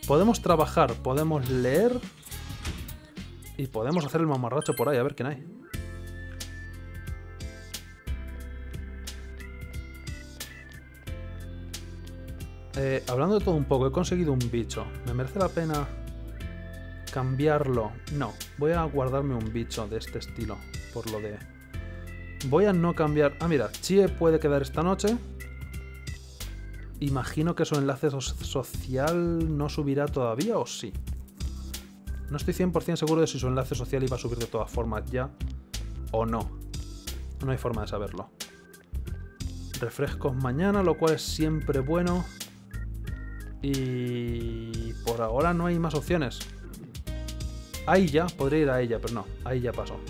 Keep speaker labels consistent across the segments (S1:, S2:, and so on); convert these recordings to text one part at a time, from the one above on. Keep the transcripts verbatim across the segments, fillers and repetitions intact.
S1: Podemos trabajar, podemos leer y podemos hacer el mamarracho por ahí, a ver quién hay. Eh, hablando de todo un poco, he conseguido un bicho. ¿Me merece la pena cambiarlo? No, voy a guardarme un bicho de este estilo, por lo de... Voy a no cambiar... Ah, mira, Chie puede quedar esta noche. Imagino que su enlace so social no subirá todavía, ¿o sí? No estoy cien por cien seguro de si su enlace social iba a subir de todas formas ya, o no. No hay forma de saberlo. Refrescos mañana, lo cual es siempre bueno. Y por ahora no hay más opciones. Ahí ya, podría ir a ella, pero no, ahí ya pasó.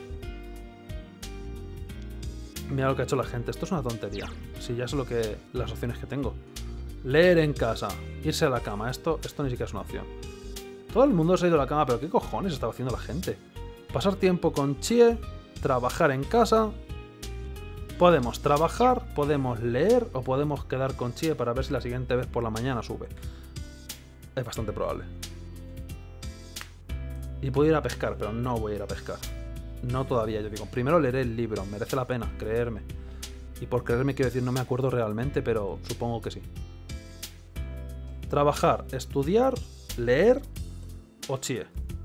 S1: Mira lo que ha hecho la gente, esto es una tontería. Si ya sé lo que las opciones que tengo. Leer en casa, irse a la cama, esto, esto ni siquiera es una opción. Todo el mundo se ha ido a la cama, pero ¿qué cojones estaba haciendo la gente? Pasar tiempo con Chie, trabajar en casa. Podemos trabajar, podemos leer o podemos quedar con Chie para ver si la siguiente vez por la mañana sube. Es bastante probable. Y puedo ir a pescar, pero no voy a ir a pescar. No todavía, yo digo. Primero leeré el libro, merece la pena, creerme. Y por creerme quiero decir, no me acuerdo realmente, pero supongo que sí. Trabajar, estudiar, leer o Chie.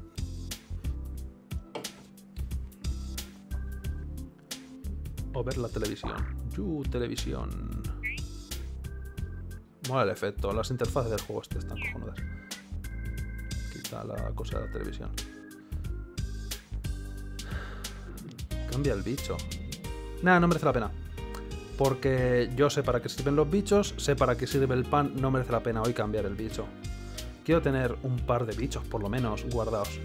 S1: O ver la televisión. Yu, televisión. Mola el efecto. Las interfaces del juego este están cojonudas. Quita la cosa de la televisión. Cambia el bicho. Nada, no merece la pena. Porque yo sé para qué sirven los bichos, sé para qué sirve el pan, no merece la pena hoy cambiar el bicho. Quiero tener un par de bichos, por lo menos, guardados.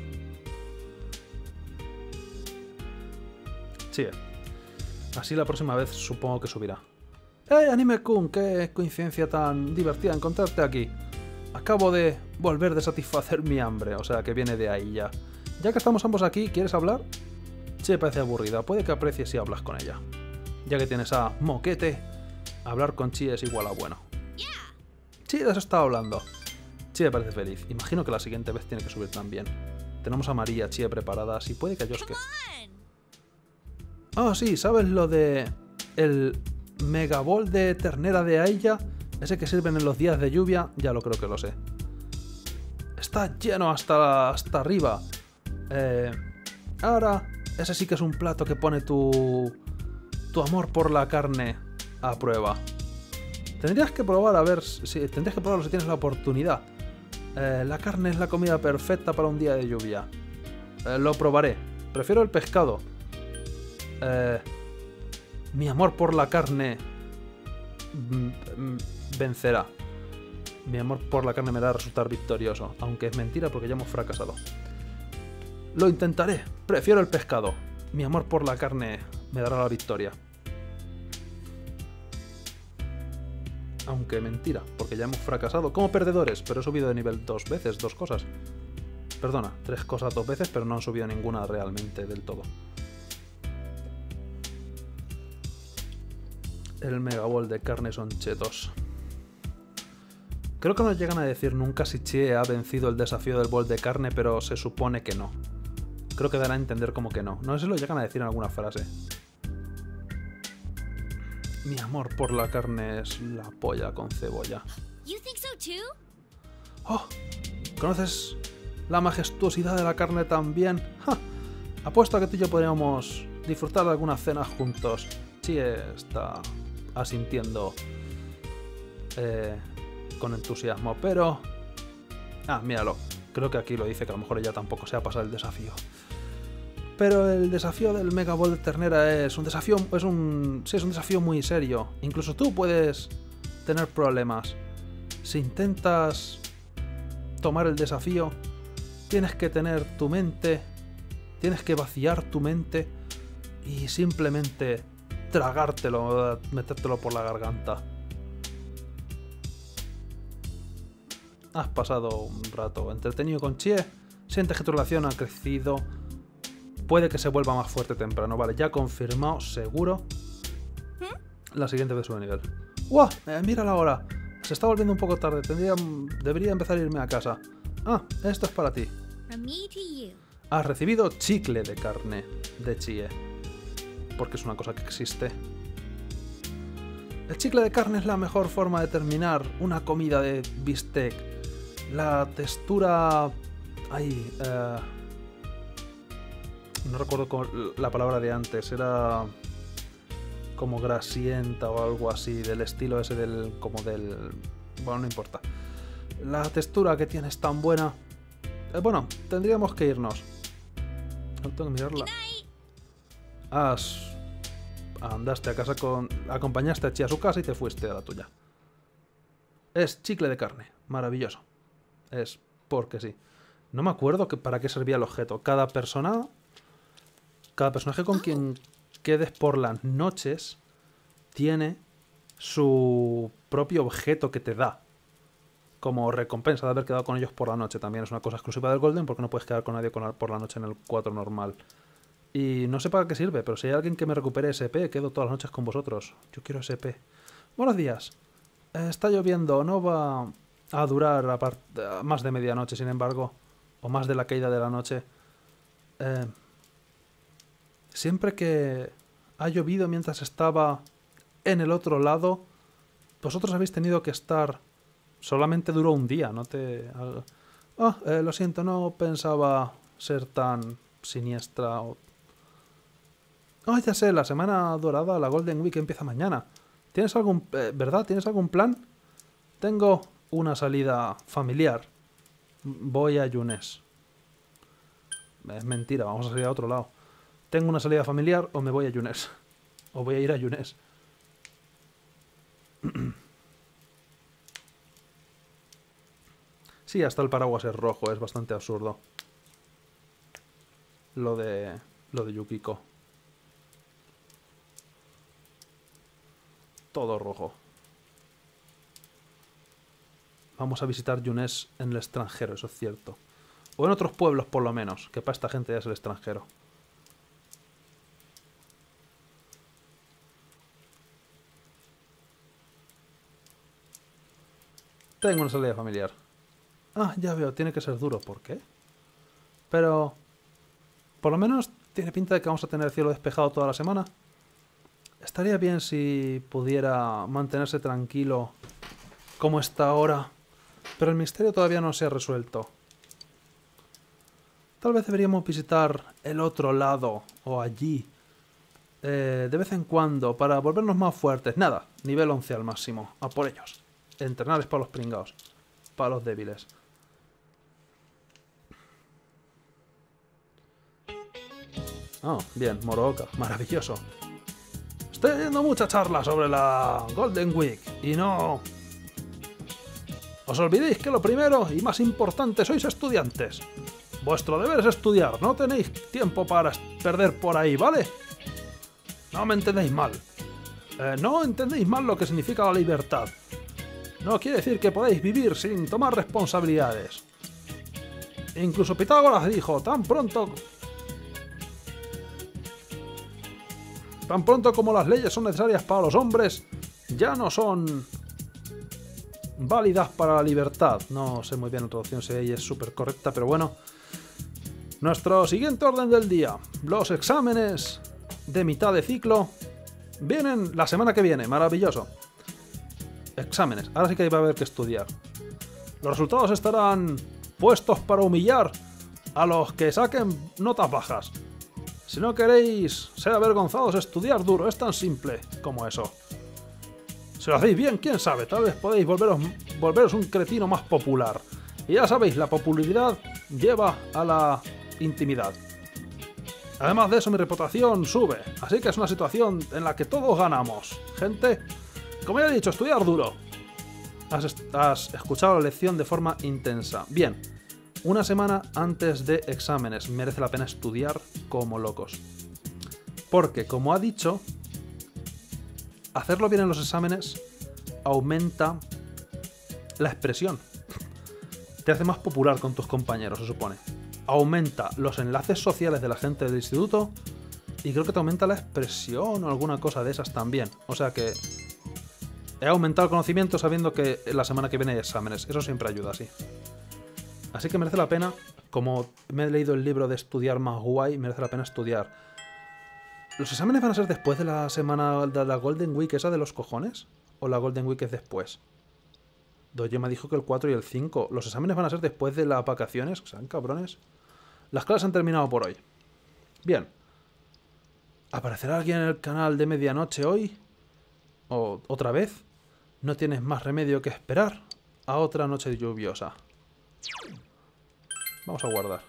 S1: Sí. Así la próxima vez supongo que subirá. ¡Hey, Anime-kun! ¡Qué coincidencia tan divertida encontrarte aquí! Acabo de volver de satisfacer mi hambre, o sea que viene de ahí ya. Ya que estamos ambos aquí, ¿quieres hablar? Che, parece aburrida, puede que aprecies si hablas con ella. Ya que tienes a Moquete, hablar con Chie es igual a bueno. Sí, de eso estaba hablando. Chie parece feliz, imagino que la siguiente vez tiene que subir también. Tenemos a María, Chie preparadas y puede que a Yosuke. Ah, oh, sí, ¿sabes lo de el megabol de ternera de Ailla? Ese que sirven en los días de lluvia, ya lo creo que lo sé. Está lleno hasta, hasta arriba. Eh, ahora, ese sí que es un plato que pone tu, tu amor por la carne a prueba. Tendrías que probar a ver si tendrías que probarlo si tienes la oportunidad. Eh, la carne es la comida perfecta para un día de lluvia. Eh, lo probaré. Prefiero el pescado. Eh, mi amor por la carne vencerá. Mi amor por la carne me da a resultar victorioso, aunque es mentira porque ya hemos fracasado. Lo intentaré. Prefiero el pescado. Mi amor por la carne me dará la victoria. Aunque mentira, porque ya hemos fracasado como perdedores, pero he subido de nivel dos veces, dos cosas. Perdona, tres cosas dos veces, pero no han subido ninguna realmente del todo. El megabol de carne son chetos. Creo que no llegan a decir nunca si Chie ha vencido el desafío del bol de carne, pero se supone que no. Creo que dará a entender como que no. No sé si lo llegan a decir en alguna frase. Mi amor por la carne es la polla con cebolla. Oh, ¿conoces la majestuosidad de la carne también? ¡Ja! Apuesto a que tú y yo podríamos disfrutar de alguna cena juntos. Chie está asintiendo eh, con entusiasmo, pero... Ah, míralo. Creo que aquí lo dice que a lo mejor ella tampoco se ha pasado el desafío. Pero el desafío del Mega Ball de ternera es un desafío, es un, sí, es un desafío muy serio. Incluso tú puedes tener problemas. Si intentas tomar el desafío, tienes que tener tu mente, tienes que vaciar tu mente y simplemente tragártelo, metértelo por la garganta. Has pasado un rato entretenido con Chie, sientes que tu relación ha crecido. Puede que se vuelva más fuerte temprano. Vale, ya confirmado, seguro. La siguiente vez sube nivel. ¡Guau! Eh, mira la hora. se está volviendo un poco tarde. Tendría, debería empezar a irme a casa. Ah, esto es para ti.
S2: From me to you.
S1: Has recibido chicle de carne de Chie. Porque es una cosa que existe. El chicle de carne es la mejor forma de terminar una comida de bistec. La textura... Ay, eh... no recuerdo cómo... la palabra de antes. Era... como grasienta o algo así. Del estilo ese del... como del... bueno, no importa. La textura que tiene es tan buena. Eh, bueno, tendríamos que irnos. No tengo que mirarla. Has... andaste a casa con... acompañaste a Chie a su casa y te fuiste a la tuya. Es chicle de carne. Maravilloso. Es porque sí. No me acuerdo que para qué servía el objeto. Cada persona... cada personaje con quien quedes por las noches tiene su propio objeto que te da. Como recompensa de haber quedado con ellos por la noche. También es una cosa exclusiva del Golden porque no puedes quedar con nadie por la noche en el cuatro normal. Y no sé para qué sirve, pero si hay alguien que me recupere S P, quedo todas las noches con vosotros. Yo quiero S P. Buenos días. Eh, está lloviendo, no va a durar a más de medianoche, sin embargo. O más de la caída de la noche. Eh, siempre que ha llovido mientras estaba en el otro lado, vosotros habéis tenido que estar... solamente duró un día, no te... Ah, eh, lo siento, no pensaba ser tan siniestra o... Ah, ya sé, la semana dorada, la Golden Week empieza mañana. ¿Tienes algún... Eh, ¿verdad? ¿Tienes algún plan? Tengo una salida familiar. Voy a Yunes. Es mentira, vamos a salir a otro lado. Tengo una salida familiar o me voy a Yunes. O voy a ir a Yunes. Sí, hasta el paraguas es rojo, es bastante absurdo. Lo de... lo de Yukiko. Todo rojo. Vamos a visitar Yunes en el extranjero, eso es cierto. O en otros pueblos, por lo menos, que para esta gente ya es el extranjero. Tengo una salida familiar. Ah, ya veo, tiene que ser duro. ¿Por qué? Pero... por lo menos tiene pinta de que vamos a tener el cielo despejado toda la semana. Estaría bien si pudiera mantenerse tranquilo como está ahora. Pero el misterio todavía no se ha resuelto. Tal vez deberíamos visitar el otro lado o allí. Eh, de vez en cuando, para volvernos más fuertes. Nada, nivel once al máximo. A por ellos. Entrenar es para los pringados. Para los débiles. Oh, bien, Morooka. Maravilloso. Estoy oyendo mucha charla sobre la Golden Week. Y no... os olvidéis que lo primero y más importante sois estudiantes. Vuestro deber es estudiar. No tenéis tiempo para perder por ahí, ¿vale? No me entendéis mal. Eh, no entendéis mal lo que significa la libertad. No quiere decir que podáis vivir sin tomar responsabilidades. Incluso Pitágoras dijo, tan pronto... tan pronto como las leyes son necesarias para los hombres, ya no son válidas para la libertad. No sé muy bien la traducción si ella es súper correcta, pero bueno. Nuestro siguiente orden del día. Los exámenes de mitad de ciclo vienen la semana que viene. Maravilloso. Exámenes. Ahora sí que va a haber que estudiar. Los resultados estarán puestos para humillar a los que saquen notas bajas. Si no queréis ser avergonzados, estudiar duro. Es tan simple como eso. Si lo hacéis bien, quién sabe, tal vez podéis volveros, volveros un cretino más popular. Y ya sabéis, la popularidad lleva a la intimidad. Además de eso, mi reputación sube. Así que es una situación en la que todos ganamos. Gente, como ya he dicho, estudiar duro. Has, has escuchado la lección de forma intensa. Bien. Una semana antes de exámenes. Merece la pena estudiar como locos. Porque, como ha dicho, hacerlo bien en los exámenes aumenta la expresión. Te hace más popular con tus compañeros, se supone. Aumenta los enlaces sociales de la gente del instituto y creo que te aumenta la expresión o alguna cosa de esas también. O sea que he aumentado el conocimiento sabiendo que la semana que viene hay exámenes. Eso siempre ayuda, sí. Así que merece la pena, como me he leído el libro de estudiar más guay, merece la pena estudiar. ¿Los exámenes van a ser después de la semana de la Golden Week, esa de los cojones? ¿O la Golden Week es después? Doye me dijo que el cuatro y el cinco. ¿Los exámenes van a ser después de las vacaciones? ¿Sean cabrones? Las clases han terminado por hoy. Bien. ¿Aparecerá alguien en el canal de medianoche hoy? ¿O otra vez? No tienes más remedio que esperar a otra noche lluviosa. Vamos a guardar.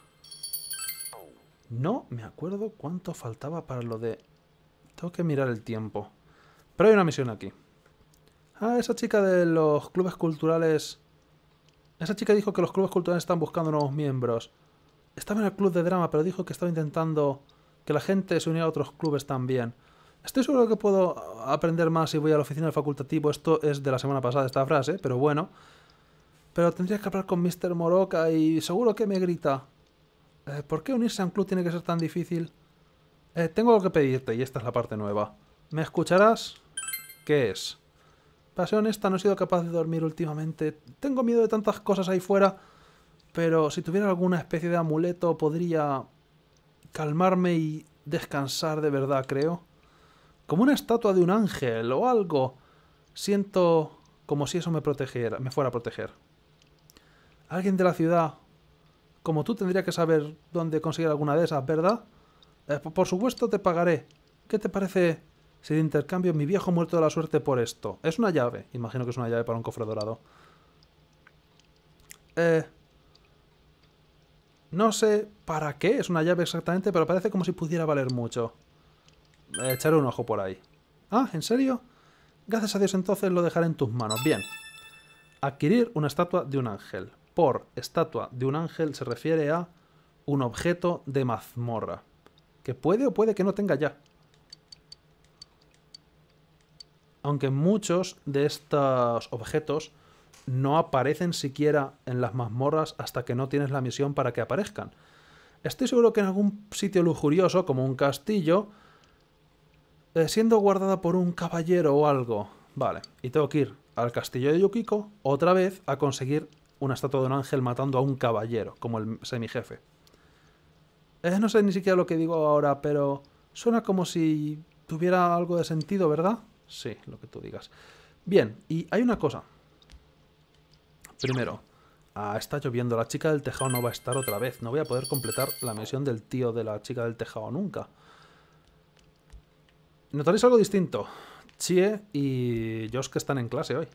S1: No me acuerdo cuánto faltaba para lo de... Tengo que mirar el tiempo. Pero hay una misión aquí. Ah, esa chica de los clubes culturales... Esa chica dijo que los clubes culturales están buscando nuevos miembros. Estaba en el club de drama, pero dijo que estaba intentando que la gente se uniera a otros clubes también. Estoy seguro que puedo aprender más si voy a la oficina del facultativo. Esto es de la semana pasada esta frase, pero bueno. Pero tendría que hablar con mister Moroka y seguro que me grita. Eh, ¿Por qué unirse a un club tiene que ser tan difícil? Eh, tengo algo que pedirte y esta es la parte nueva. ¿Me escucharás? ¿Qué es? Para ser honesta, no he sido capaz de dormir últimamente. Tengo miedo de tantas cosas ahí fuera, pero si tuviera alguna especie de amuleto podría calmarme y descansar de verdad, creo. Como una estatua de un ángel o algo. Siento como si eso me protegiera, me fuera a proteger. Alguien de la ciudad, como tú, tendría que saber dónde conseguir alguna de esas, ¿verdad? Eh, por supuesto te pagaré. ¿Qué te parece si de intercambio mi viejo muerto de la suerte por esto? Es una llave. Imagino que es una llave para un cofre dorado. Eh... No sé para qué es una llave exactamente, pero parece como si pudiera valer mucho. Eh, echaré un ojo por ahí. Ah, ¿en serio? Gracias a Dios, entonces lo dejaré en tus manos. Bien. Adquirir una estatua de un ángel. Por estatua de un ángel se refiere a un objeto de mazmorra. Que puede o puede que no tenga ya. Aunque muchos de estos objetos no aparecen siquiera en las mazmorras hasta que no tienes la misión para que aparezcan. Estoy seguro que en algún sitio lujurioso, como un castillo, eh, siendo guardada por un caballero o algo. Vale, y tengo que ir al castillo de Yukiko otra vez a conseguir una estatua de un ángel matando a un caballero, como el semijefe. Eh, no sé ni siquiera lo que digo ahora, pero suena como si tuviera algo de sentido, ¿verdad? Sí, lo que tú digas. Bien, y hay una cosa. Primero, ah, está lloviendo, la chica del tejado no va a estar otra vez. No voy a poder completar la misión del tío de la chica del tejado nunca. ¿Notaréis algo distinto? Chie y Josh que están en clase hoy.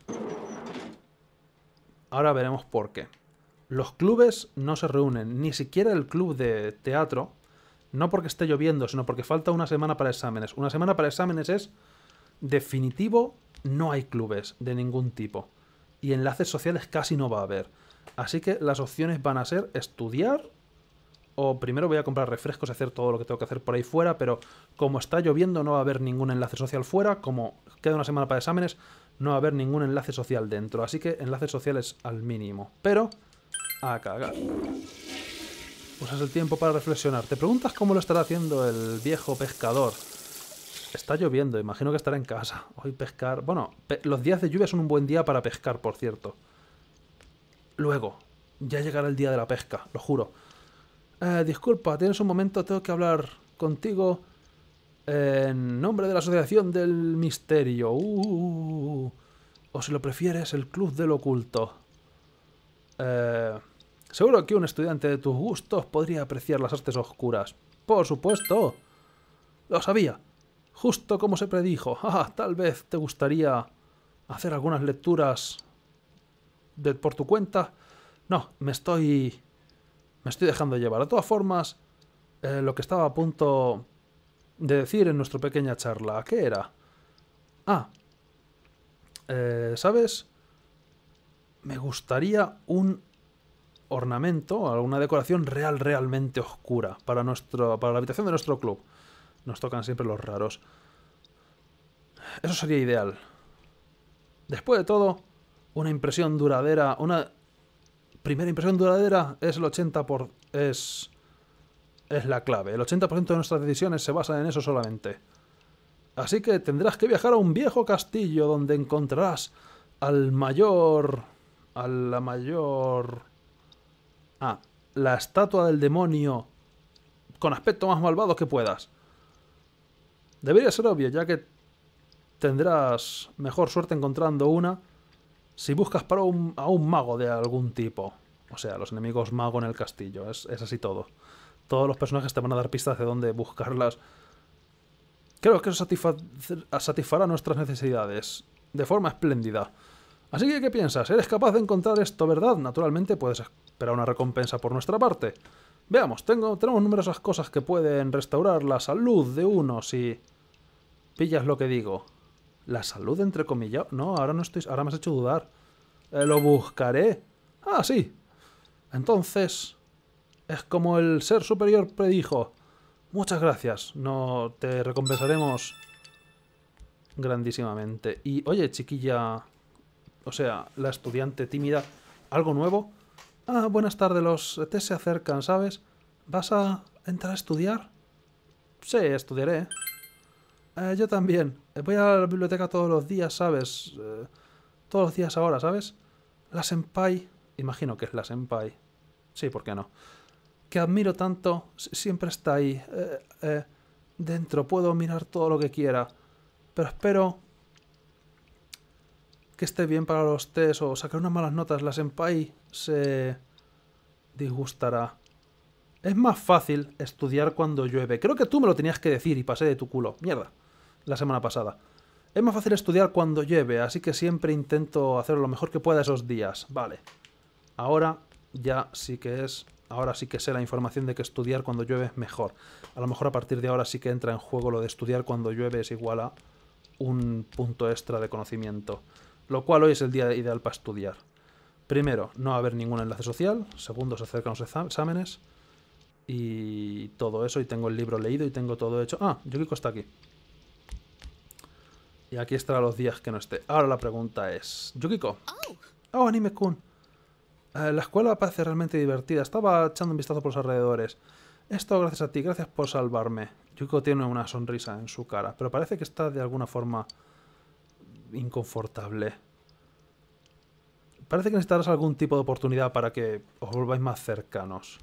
S1: Ahora veremos por qué. Los clubes no se reúnen, ni siquiera el club de teatro, no porque esté lloviendo, sino porque falta una semana para exámenes. Una semana para exámenes es definitivo, no hay clubes de ningún tipo. Y enlaces sociales casi no va a haber. Así que las opciones van a ser estudiar, o primero voy a comprar refrescos y hacer todo lo que tengo que hacer por ahí fuera, pero como está lloviendo no va a haber ningún enlace social fuera, como queda una semana para exámenes, no va a haber ningún enlace social dentro. Así que enlaces sociales al mínimo. Pero a cagar. Usas el tiempo para reflexionar. ¿Te preguntas cómo lo estará haciendo el viejo pescador? Está lloviendo, imagino que estará en casa. Hoy pescar... Bueno, pe los días de lluvia son un buen día para pescar, por cierto. Luego, ya llegará el día de la pesca, lo juro. Eh, disculpa, tienes un momento, tengo que hablar contigo en nombre de la Asociación del Misterio. Uh, o si lo prefieres, el Club del Oculto. Eh, seguro que un estudiante de tus gustos podría apreciar las artes oscuras. Por supuesto. Lo sabía. Justo como se predijo. Ah, tal vez te gustaría hacer algunas lecturas de, por tu cuenta. No, me estoy... Me estoy dejando llevar. De todas formas, eh, lo que estaba a punto de decir en nuestra pequeña charla, ¿qué era? Ah, eh, ¿sabes? Me gustaría un ornamento, alguna decoración real, realmente oscura para, nuestro, para la habitación de nuestro club. Nos tocan siempre los raros. Eso sería ideal. Después de todo, una impresión duradera, una primera impresión duradera es el ochenta por ciento, es, es la clave. El ochenta por ciento de nuestras decisiones se basan en eso solamente. Así que tendrás que viajar a un viejo castillo donde encontrarás al mayor... a la mayor... Ah, la estatua del demonio con aspecto más malvado que puedas. Debería ser obvio, ya que tendrás mejor suerte encontrando una si buscas para un, a un mago de algún tipo. O sea, los enemigos mago en el castillo. Es, es así todo. Todos los personajes te van a dar pistas de dónde buscarlas. Creo que eso satisfa satisfará nuestras necesidades de forma espléndida. Así que, ¿qué piensas? Eres capaz de encontrar esto, ¿verdad? Naturalmente puedes esperar una recompensa por nuestra parte. Veamos, tengo, tenemos numerosas cosas que pueden restaurar la salud de uno si pillas lo que digo. ¿La salud, entre comillas? No, ahora no estoy... Ahora me has hecho dudar. Eh, lo buscaré. Ah, sí. Entonces, es como el ser superior predijo. Muchas gracias. No te recompensaremos grandísimamente. Y, oye, chiquilla... O sea, la estudiante tímida. ¿Algo nuevo? Ah, buenas tardes. Los E T se acercan, ¿sabes? ¿Vas a entrar a estudiar? Sí, estudiaré. Eh, yo también. Voy a la biblioteca todos los días, ¿sabes? Eh, todos los días ahora, ¿sabes? La senpai... Imagino que es la senpai. Sí, ¿por qué no? Que admiro tanto. Siempre está ahí. Eh, eh, dentro. Puedo mirar todo lo que quiera. Pero espero que esté bien para los test o sacar unas malas notas. La senpai se disgustará. Es más fácil estudiar cuando llueve. Creo que tú me lo tenías que decir y pasé de tu culo. Mierda. La semana pasada. Es más fácil estudiar cuando llueve, así que siempre intento hacer lo mejor que pueda esos días. Vale. Ahora ya sí que es... Ahora sí que sé la información de que estudiar cuando llueve es mejor. A lo mejor a partir de ahora sí que entra en juego lo de estudiar cuando llueve es igual a un punto extra de conocimiento. Lo cual hoy es el día ideal para estudiar. Primero, no va a haber ningún enlace social. Segundo, se acercan los exámenes. Y todo eso. Y tengo el libro leído y tengo todo hecho. Ah, Yukiko está aquí. Y aquí estará los días que no esté. Ahora la pregunta es... Yukiko. Oh, Anime-kun. Eh, la escuela parece realmente divertida. Estaba echando un vistazo por los alrededores. Esto gracias a ti. Gracias por salvarme. Yukiko tiene una sonrisa en su cara. Pero parece que está de alguna forma inconfortable. Parece que necesitarás algún tipo de oportunidad para que os volváis más cercanos.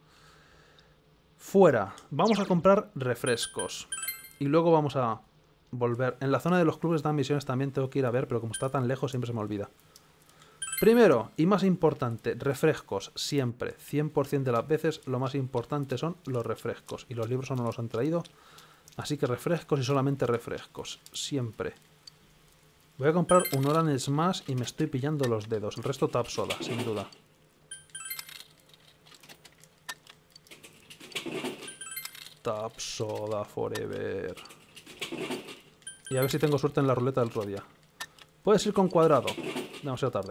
S1: Fuera. Vamos a comprar refrescos. Y luego vamos a... volver. En la zona de los clubes dan misiones también tengo que ir a ver, pero como está tan lejos siempre se me olvida. Primero, y más importante, refrescos. Siempre, cien por cien de las veces, lo más importante son los refrescos. Y los libros no los han traído. Así que refrescos y solamente refrescos. Siempre. Voy a comprar un Orange Smash y me estoy pillando los dedos. El resto Tap Soda, sin duda. Tap Soda Forever. Y a ver si tengo suerte en la ruleta del otro día. Puedes ir con cuadrado. Demasiado tarde.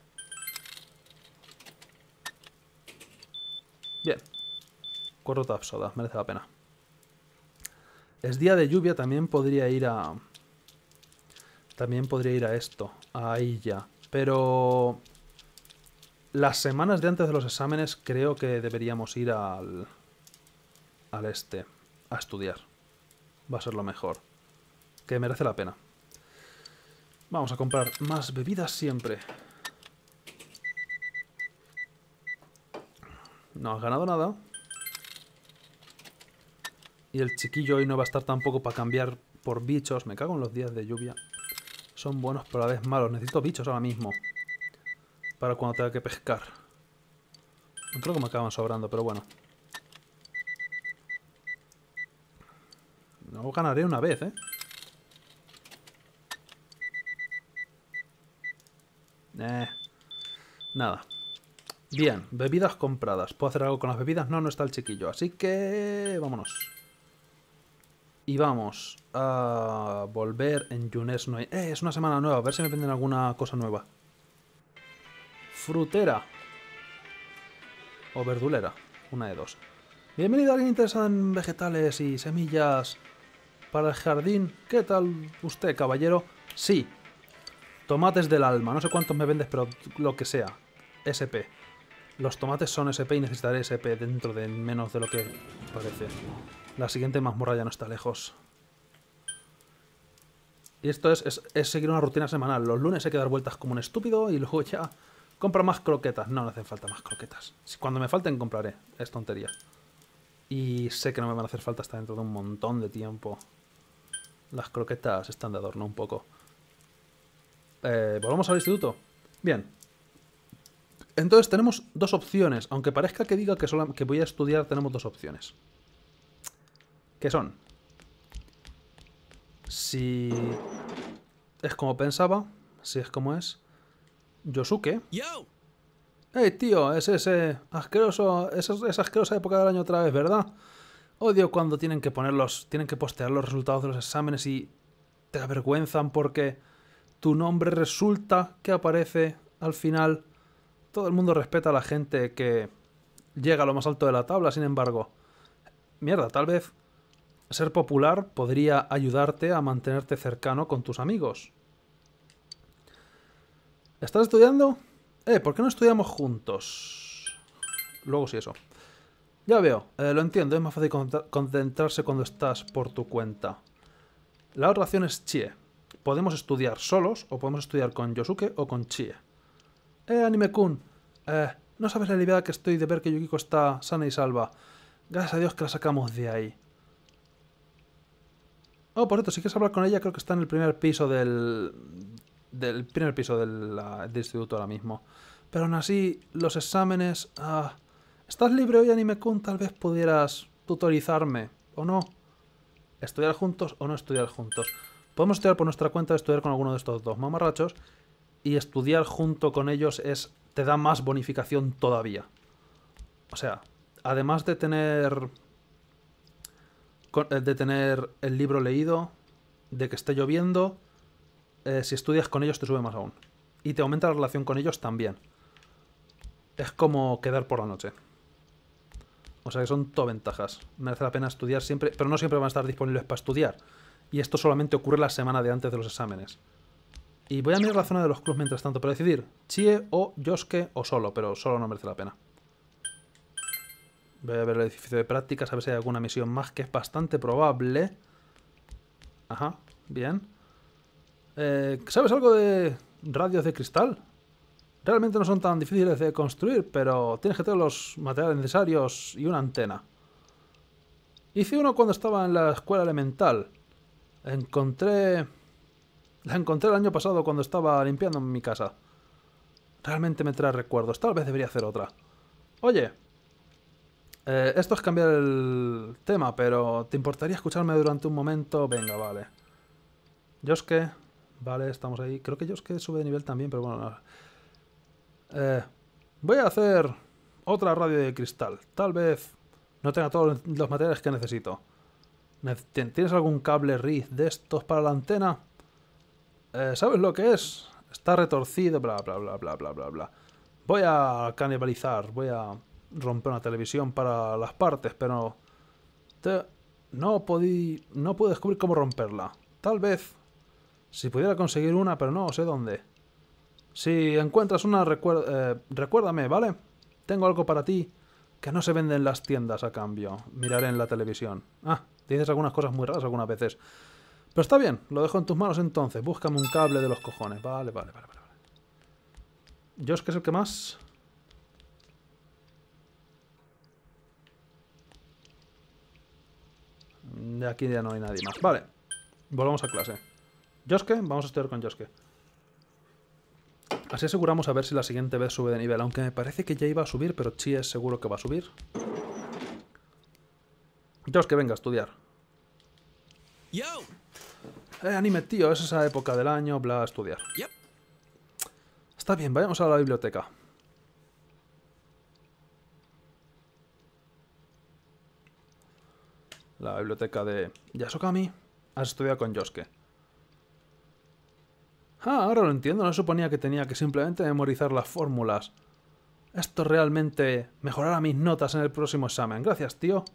S1: Bien. Cuatro Tap Soda. Merece la pena. Es día de lluvia. También podría ir a... También podría ir a esto. Ahí ya. Pero... Las semanas de antes de los exámenes creo que deberíamos ir al... Al este. A estudiar. Va a ser lo mejor. Que merece la pena. Vamos a comprar más bebidas siempre. No has ganado nada. Y el chiquillo hoy no va a estar tampoco para cambiar por bichos. Me cago en los días de lluvia. Son buenos pero a la vez malos. Necesito bichos ahora mismo. Para cuando tenga que pescar. No creo que me acaban sobrando, pero bueno. No ganaré una vez, ¿eh? Eh, nada. Bien, bebidas compradas. ¿Puedo hacer algo con las bebidas? No, no está el chiquillo. Así que... vámonos. Y vamos a volver en Yunes. No hay... Eh, es una semana nueva. A ver si me venden alguna cosa nueva. Frutera. O verdulera. Una de dos. Bienvenido a alguien interesado en vegetales y semillas para el jardín. ¿Qué tal usted, caballero? Sí. Tomates del alma. No sé cuántos me vendes, pero lo que sea. S P. Los tomates son S P y necesitaré S P dentro de menos de lo que parece. La siguiente mazmorra ya no está lejos. Y esto es, es, es seguir una rutina semanal. Los lunes hay que dar vueltas como un estúpido y luego ya compra más croquetas. No, no hacen falta más croquetas. Si cuando me falten compraré. Es tontería. Y sé que no me van a hacer falta hasta dentro de un montón de tiempo. Las croquetas están de adorno un poco. Eh, ¿Volvamos al instituto? Bien. Entonces tenemos dos opciones. Aunque parezca que diga que, solo, que voy a estudiar, tenemos dos opciones. ¿Qué son? Si es como pensaba, si es como es, Yosuke.
S2: Yo.
S1: ¡Hey, tío! Es ese asqueroso, esa, esa asquerosa época del año otra vez, ¿verdad? Odio cuando tienen que ponerlos, tienen que postear los resultados de los exámenes y te avergüenzan porque tu nombre resulta que aparece al final. Todo el mundo respeta a la gente que llega a lo más alto de la tabla, sin embargo. Mierda, tal vez ser popular podría ayudarte a mantenerte cercano con tus amigos. ¿Estás estudiando? Eh, ¿por qué no estudiamos juntos? Luego sí eso. Ya veo, eh, lo entiendo, es más fácil concentrarse cuando estás por tu cuenta. La otra opción es Chie. Podemos estudiar solos o podemos estudiar con Yosuke o con Chie. Eh, Anime-kun, eh, no sabes la aliviada que estoy de ver que Yukiko está sana y salva. Gracias a Dios que la sacamos de ahí. Oh, por cierto, si quieres hablar con ella, creo que está en el primer piso del... del primer piso del, la, del instituto ahora mismo. Pero aún así, los exámenes... Ah, ¿estás libre hoy, Anime-kun? Tal vez pudieras tutorizarme, ¿o no? ¿Estudiar juntos o no estudiar juntos? Podemos estudiar por nuestra cuenta, estudiar con alguno de estos dos mamarrachos. Y estudiar junto con ellos es te da más bonificación todavía. O sea, además de tener... de tener el libro leído, de que esté lloviendo, eh, si estudias con ellos te sube más aún. Y te aumenta la relación con ellos también. Es como quedar por la noche. O sea que son todo ventajas. Merece la pena estudiar siempre, pero no siempre van a estar disponibles para estudiar. Y esto solamente ocurre la semana de antes de los exámenes. Y voy a mirar la zona de los clubs mientras tanto para decidir Chie o Yosuke o solo, pero solo no merece la pena. Voy a ver el edificio de prácticas, a ver si hay alguna misión más, que es bastante probable. Ajá, bien. Eh, ¿Sabes algo de radios de cristal? Realmente no son tan difíciles de construir, pero tienes que tener los materiales necesarios y una antena. Hice uno cuando estaba en la escuela elemental. Encontré... La encontré el año pasado cuando estaba limpiando en mi casa. Realmente me trae recuerdos. Tal vez debería hacer otra. Oye... Eh, esto es cambiar el tema, pero ¿te importaría escucharme durante un momento? Venga, vale. Yosuke, vale, estamos ahí. Creo que Yosuke sube de nivel también, pero bueno. No. Eh, voy a hacer otra radio de cristal. Tal vez no tenga todos los materiales que necesito. ¿Tienes algún cable R I Z de estos para la antena? Eh, ¿Sabes lo que es? Está retorcido, bla, bla, bla, bla, bla, bla, bla. Voy a canibalizar, voy a... romper una televisión para las partes, pero te... no podí no pude descubrir cómo romperla. Tal vez si pudiera conseguir una, pero no sé dónde. Si encuentras una, recuer... eh, recuérdame, ¿vale? Tengo algo para ti que no se vende en las tiendas a cambio. Miraré en la televisión. Ah, dices algunas cosas muy raras algunas veces. Pero está bien, lo dejo en tus manos entonces. Búscame un cable de los cojones. Vale, vale, vale, vale. Yo es que es el que más... De aquí ya no hay nadie más. Vale. Volvamos a clase. Yosuke, vamos a estudiar con Yosuke. Así aseguramos a ver si la siguiente vez sube de nivel. Aunque me parece que ya iba a subir, pero Chie es seguro que va a subir. Yosuke, venga a estudiar.
S2: Yo.
S1: Eh, anime, tío, es esa época del año, bla, a estudiar.
S2: Yep.
S1: Está bien, vayamos a la biblioteca. La biblioteca de Yasokami. Has estudiado con Yosuke. Ah, ahora lo entiendo. No suponía que tenía que simplemente memorizar las fórmulas. Esto realmente mejorará mis notas en el próximo examen. Gracias, tío.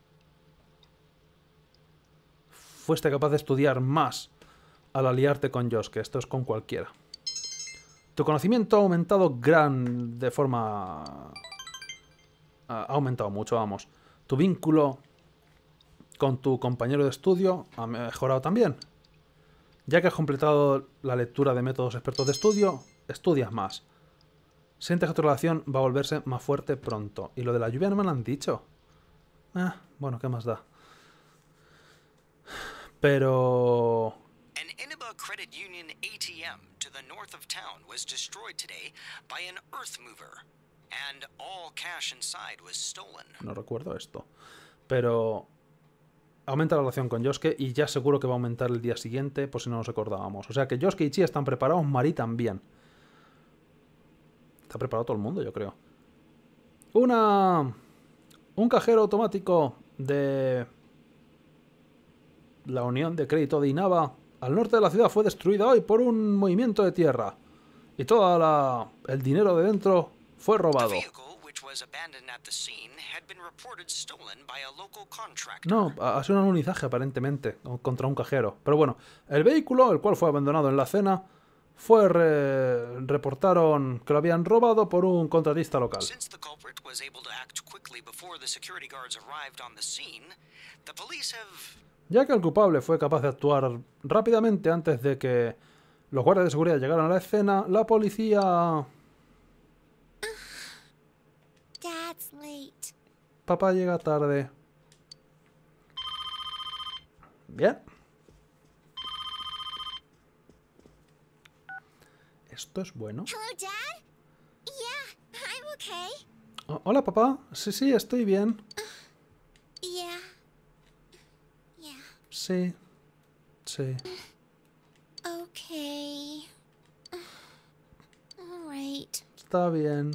S1: Fuiste capaz de estudiar más al aliarte con Yosuke. Esto es con cualquiera. Tu conocimiento ha aumentado gran... de forma... Ha aumentado mucho, vamos. Tu vínculo... con tu compañero de estudio ha mejorado también. Ya que has completado la lectura de métodos expertos de estudio, estudias más. Sientes que tu relación va a volverse más fuerte pronto. Y lo de la lluvia no me lo han dicho. Ah, bueno, ¿qué más da? Pero...
S3: An Inaba Credit Union A T M to the north of town was destroyed today by an earth mover, and all cash inside was stolen.
S1: No recuerdo esto. Pero... aumenta la relación con Yosuke y ya seguro que va a aumentar el día siguiente, por si no nos recordábamos. O sea que Yosuke y Chie están preparados, Mari también. Está preparado todo el mundo, yo creo. Una... Un cajero automático de... la Unión de Crédito de Inaba al norte de la ciudad fue destruida hoy por un movimiento de tierra. Y todo la... el dinero de dentro fue robado. No, ha sido un alunizaje aparentemente contra un cajero. Pero bueno, el vehículo, el cual fue abandonado en la acera, fue re... reportaron que lo habían robado por un contratista local. Ya que el culpable fue capaz de actuar rápidamente antes de que los guardias de seguridad llegaran a la escena, la policía...
S4: Dad's late.
S1: Papá llega tarde. Bien. Esto es bueno.
S4: Hello, Dad? Yeah, I'm okay.
S1: Oh, hola, papá. Sí, sí, estoy bien.
S4: Yeah. Yeah.
S1: Sí. Sí.
S4: Okay. All right.
S1: Está bien.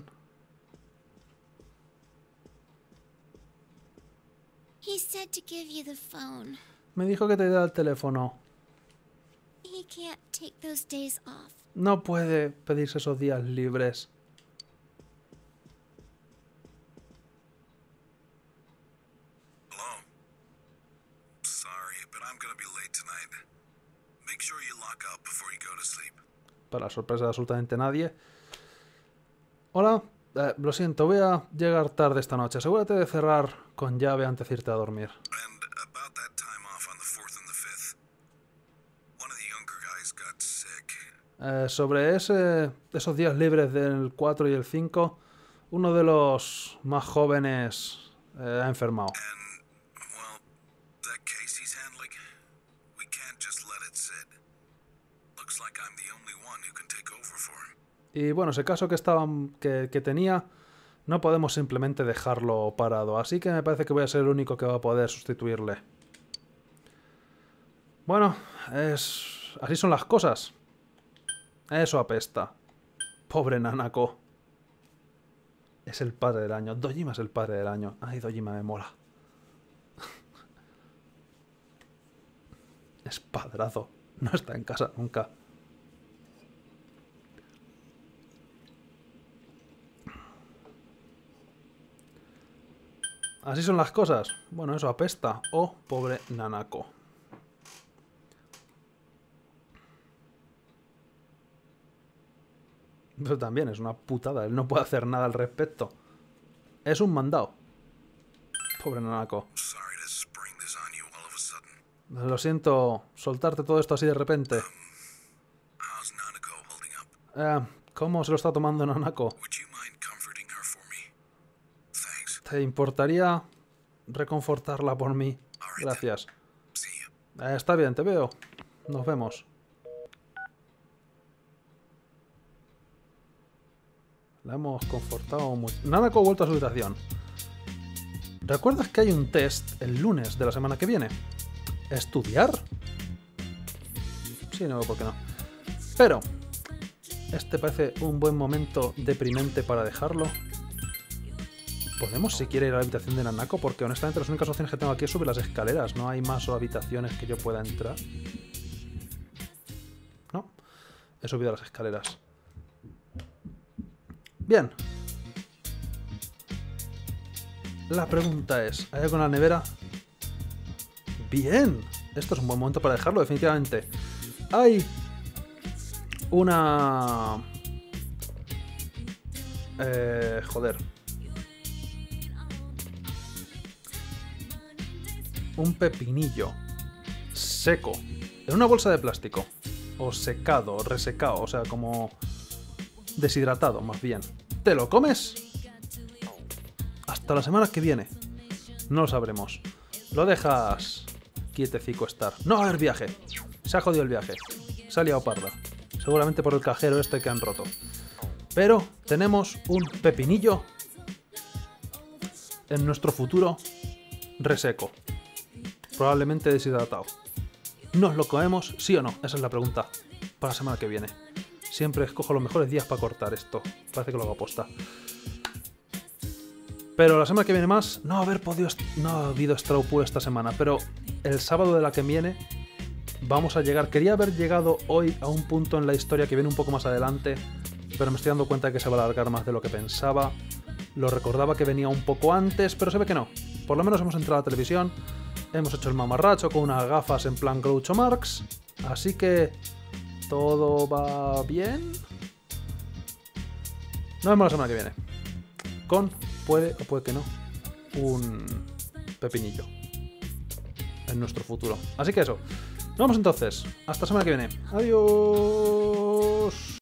S4: He said to give you the phone.
S1: Me dijo que te diera el teléfono.
S4: He can't take those days off.
S1: No puede pedirse esos días libres.
S5: Hello? Sorry, but I'm gonna be late tonight. Make sure you lock up before you go to sleep.
S1: Para sorpresa de absolutamente nadie. Hola, eh, lo siento, voy a llegar tarde esta noche. Asegúrate de cerrar con llave antes de irte a dormir.
S5: And about that time off on the fourth and the fifth, one of the younger guys got sick.
S1: Eh, sobre ese, esos días libres del cuatro y el cinco, uno de los más jóvenes eh, ha enfermado.
S5: And, well, that case he's handling, we can't just let it sit. Looks like I'm the only one who can take over for him.
S1: Y bueno, ese caso que, estaba, que, que tenía, no podemos simplemente dejarlo parado. Así que me parece que voy a ser el único que va a poder sustituirle. Bueno, es... así son las cosas. Eso apesta. Pobre Nanako. Es el padre del año. Dojima es el padre del año. Ay, Dojima me mola. Es padrazo. No está en casa nunca. Así son las cosas. Bueno, eso apesta. Oh, pobre Nanako. Pero también es una putada. Él no puede hacer nada al respecto. Es un mandado. Pobre Nanako.
S5: Sorry to spring this on you all of a sudden.
S1: Lo siento, soltarte todo esto así de repente.
S5: How's Nanako holding up?
S1: Eh, ¿Cómo se lo está tomando Nanako?
S5: Would you mind comforting her for me? Thanks.
S1: ¿Te importaría reconfortarla por mí? Gracias.
S5: See you.
S1: Eh, está bien, te veo. Nos vemos. La hemos confortado mucho. Nanako ha vuelto a su habitación. ¿Recuerdas que hay un test el lunes de la semana que viene? ¿Estudiar? Sí, no veo por qué no. Pero este parece un buen momento deprimente para dejarlo. ¿Podemos siquiera ir a la habitación de Nanako? Porque honestamente las únicas opciones que tengo aquí es subir las escaleras. No hay más habitaciones que yo pueda entrar. No. He subido las escaleras. Bien. La pregunta es, ¿hay algo en la nevera? Bien. Esto es un buen momento para dejarlo, definitivamente. Hay una... Eh, joder. Un pepinillo seco en una bolsa de plástico. O secado, o resecado, o sea, como deshidratado, más bien. ¿Te lo comes? Hasta la semana que viene. No lo sabremos. Lo dejas quietecico estar. No va a haber viaje. Se ha jodido el viaje. Se ha liado parda. Seguramente por el cajero este que han roto. Pero tenemos un pepinillo en nuestro futuro reseco. Probablemente deshidratado. ¿Nos lo comemos, sí o no? Esa es la pregunta para la semana que viene. Siempre escojo los mejores días para cortar esto. Parece que lo hago aposta. Pero la semana que viene más, no va a haber podido, no ha habido Straw Pool esta semana, pero el sábado de la que viene vamos a llegar. Quería haber llegado hoy a un punto en la historia que viene un poco más adelante, pero me estoy dando cuenta de que se va a alargar más de lo que pensaba. Lo recordaba que venía un poco antes, pero se ve que no. Por lo menos hemos entrado a la televisión. Hemos hecho el mamarracho con unas gafas en plan Groucho Marx. Así que todo va bien. Nos vemos la semana que viene. Con, puede o puede que no, un pepinillo en nuestro futuro. Así que eso. Nos vemos entonces. Hasta la semana que viene. Adiós.